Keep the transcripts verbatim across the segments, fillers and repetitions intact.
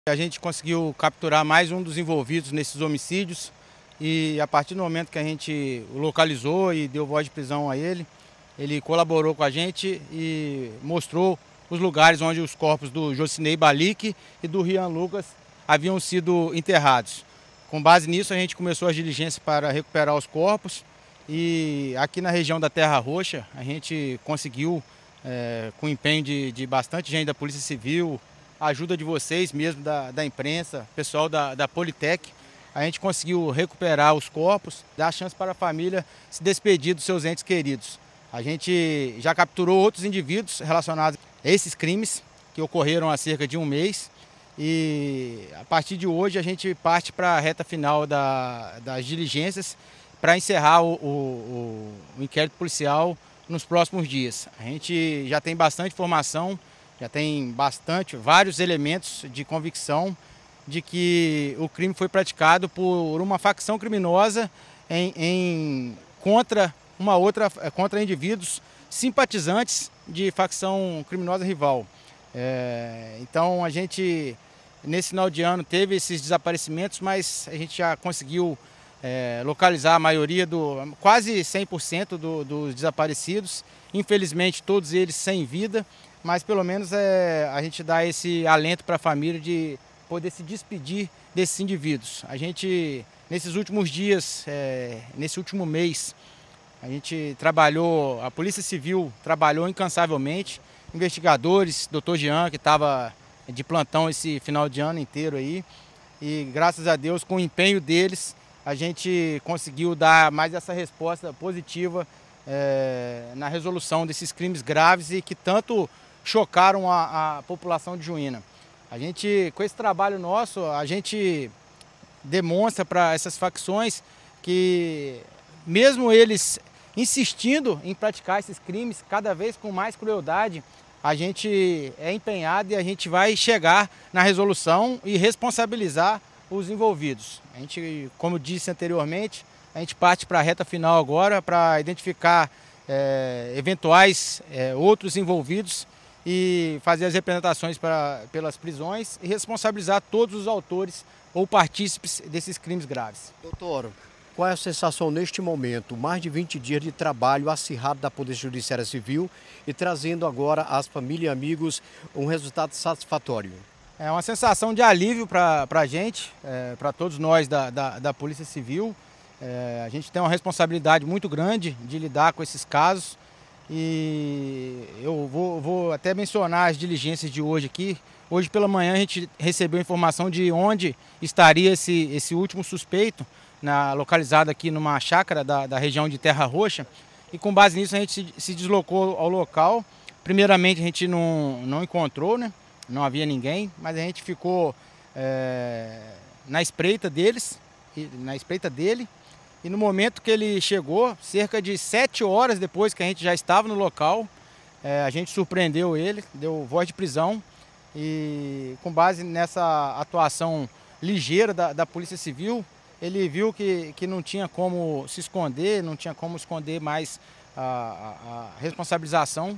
A gente conseguiu capturar mais um dos envolvidos nesses homicídios e a partir do momento que a gente o localizou e deu voz de prisão a ele, ele colaborou com a gente e mostrou os lugares onde os corpos do Jocinei Balic e do Rian Lucas haviam sido enterrados. Com base nisso, a gente começou as diligências para recuperar os corpos e aqui na região da Terra Roxa a gente conseguiu, é, com empenho de, de bastante gente da Polícia Civil, a ajuda de vocês mesmo, da, da imprensa, pessoal da, da Politec, a gente conseguiu recuperar os corpos, dar a chance para a família se despedir dos seus entes queridos. A gente já capturou outros indivíduos relacionados a esses crimes que ocorreram há cerca de um mês e a partir de hoje a gente parte para a reta final da, das diligências para encerrar o, o, o inquérito policial nos próximos dias. A gente já tem bastante informação, já tem bastante, vários elementos de convicção de que o crime foi praticado por uma facção criminosa em, em, contra uma outra, contra indivíduos simpatizantes de facção criminosa rival. É, então a gente, nesse final de ano, teve esses desaparecimentos, mas a gente já conseguiu é, localizar a maioria, do, quase cem por cento do, dos desaparecidos, infelizmente todos eles sem vida, mas pelo menos é, a gente dá esse alento para a família de poder se despedir desses indivíduos. A gente, nesses últimos dias, é, nesse último mês, a gente trabalhou, a Polícia Civil trabalhou incansavelmente, investigadores, doutor Jean, que estava de plantão esse final de ano inteiro aí, e graças a Deus, com o empenho deles, a gente conseguiu dar mais essa resposta positiva é, na resolução desses crimes graves e que tanto chocaram a, a população de Juína. A gente, com esse trabalho nosso, a gente demonstra para essas facções que, mesmo eles insistindo em praticar esses crimes cada vez com mais crueldade, a gente é empenhado e a gente vai chegar na resolução e responsabilizar os envolvidos. A gente, como disse anteriormente, a gente parte para a reta final agora para identificar é, eventuais é, outros envolvidos e fazer as representações pra, pelas prisões e responsabilizar todos os autores ou partícipes desses crimes graves. Doutor, qual é a sensação neste momento? Mais de vinte dias de trabalho acirrado da Polícia Judiciária Civil e trazendo agora às famílias e amigos um resultado satisfatório. É uma sensação de alívio para a gente, é, para todos nós da, da, da Polícia Civil. É, a gente tem uma responsabilidade muito grande de lidar com esses casos. E eu vou, vou até mencionar as diligências de hoje aqui. Hoje pela manhã a gente recebeu informação de onde estaria esse, esse último suspeito, na, localizado aqui numa chácara da, da região de Terra Roxa. E com base nisso a gente se, se deslocou ao local. Primeiramente a gente não, não encontrou, né? Não havia ninguém, mas a gente ficou é, na espreita deles, na espreita dele. E no momento que ele chegou, cerca de sete horas depois que a gente já estava no local, é, a gente surpreendeu ele, deu voz de prisão e com base nessa atuação ligeira da, da Polícia Civil, ele viu que, que não tinha como se esconder, não tinha como esconder mais a, a, a responsabilização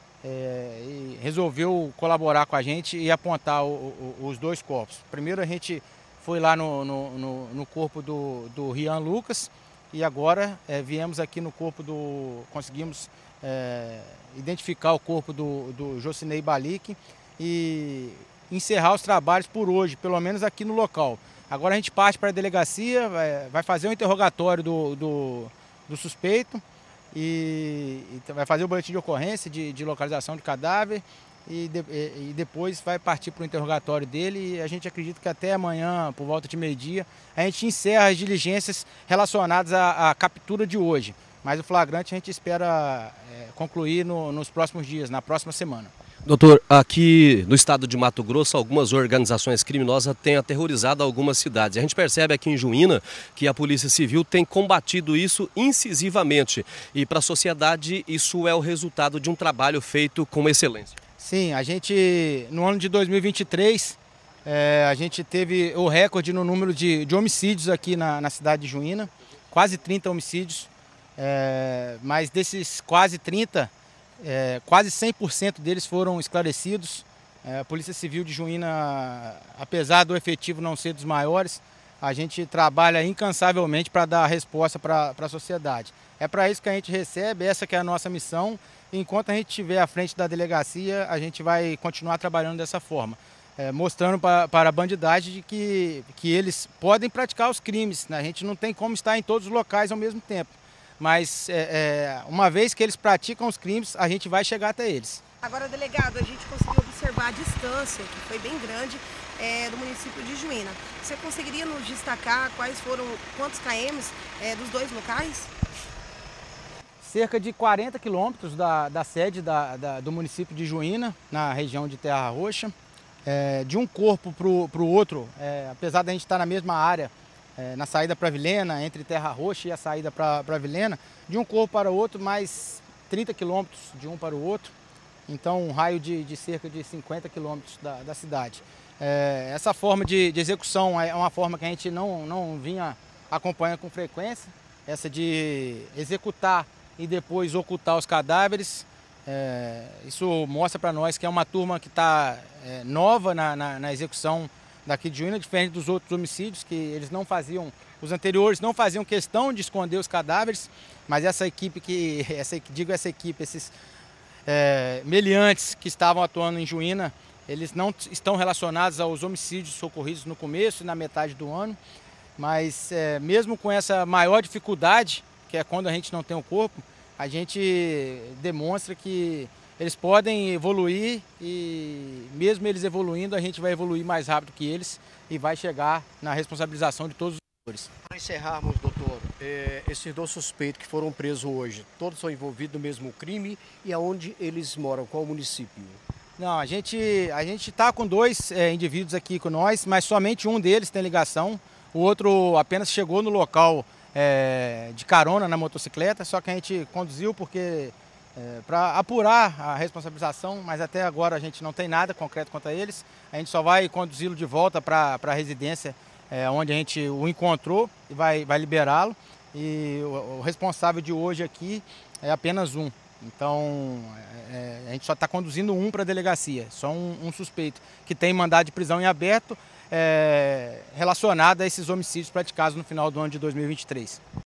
é, e resolveu colaborar com a gente e apontar o, o, os dois corpos. Primeiro a gente foi lá no, no, no, no corpo do, do Rian Lucas e agora é, viemos aqui no corpo do... conseguimos é, identificar o corpo do, do Jocinei Balic e encerrar os trabalhos por hoje, pelo menos aqui no local. Agora a gente parte para a delegacia, vai, vai fazer o interrogatório do, do, do suspeito e, e vai fazer o boletim de ocorrência de, de localização de cadáver. E, de, e depois vai partir para o interrogatório dele e a gente acredita que até amanhã, por volta de meio-dia, a gente encerra as diligências relacionadas à, à captura de hoje. Mas o flagrante a gente espera é, concluir no, nos próximos dias, na próxima semana. Doutor, aqui no estado de Mato Grosso, algumas organizações criminosas têm aterrorizado algumas cidades. A gente percebe aqui em Juína que a Polícia Civil tem combatido isso incisivamente. E para a sociedade isso é o resultado de um trabalho feito com excelência. Sim, a gente, no ano de dois mil e vinte e três, é, a gente teve o recorde no número de, de homicídios aqui na, na cidade de Juína, quase trinta homicídios, é, mas desses quase trinta, é, quase cem por cento deles foram esclarecidos, É, a Polícia Civil de Juína, apesar do efetivo não ser dos maiores, a gente trabalha incansavelmente para dar resposta para a sociedade. É para isso que a gente recebe, essa que é a nossa missão. Enquanto a gente estiver à frente da delegacia, a gente vai continuar trabalhando dessa forma, é, mostrando para, para a bandidagem de que, que eles podem praticar os crimes, né? A gente não tem como estar em todos os locais ao mesmo tempo, mas é, é, uma vez que eles praticam os crimes, a gente vai chegar até eles. Agora, delegado, a gente conseguiu observar a distância, que foi bem grande, é, do município de Juína. Você conseguiria nos destacar quais foram, quantos quilômetros é, dos dois locais? Cerca de quarenta quilômetros da, da sede da, da, do município de Juína, na região de Terra Roxa. É, de um corpo para o outro, é, apesar da gente estar na mesma área, é, na saída para Vilhena, entre Terra Roxa e a saída para Vilhena, de um corpo para o outro, mais trinta quilômetros de um para o outro. Então, um raio de, de cerca de cinquenta quilômetros da, da cidade. É, essa forma de, de execução é uma forma que a gente não, não vinha acompanhando com frequência, essa de executar e depois ocultar os cadáveres. É, isso mostra para nós que é uma turma que está é, nova na, na, na execução daqui de Juína, diferente dos outros homicídios, que eles não faziam, os anteriores não faziam questão de esconder os cadáveres, mas essa equipe que, essa, digo essa equipe, esses É, meliantes que estavam atuando em Juína, eles não estão relacionados aos homicídios ocorridos no começo e na metade do ano, mas é, mesmo com essa maior dificuldade, que é quando a gente não tem o corpo, a gente demonstra que eles podem evoluir e mesmo eles evoluindo, a gente vai evoluir mais rápido que eles e vai chegar na responsabilização de todos os atores. Para encerrarmos, doutor, é, esses dois suspeitos que foram presos hoje, todos são envolvidos no mesmo crime e aonde eles moram? Qual município? Não, a gente a gente está com dois é, indivíduos aqui com nós, mas somente um deles tem ligação, o outro apenas chegou no local é, de carona na motocicleta, só que a gente conduziu porque é, para apurar a responsabilização, mas até agora a gente não tem nada concreto quanto a eles, a gente só vai conduzi-lo de volta para a residência É, onde a gente o encontrou e vai, vai liberá-lo. E o, o responsável de hoje aqui é apenas um. Então, é, a gente só está conduzindo um para a delegacia, só um, um suspeito, que tem mandado de prisão em aberto é, relacionado a esses homicídios praticados no final do ano de dois mil e vinte e três.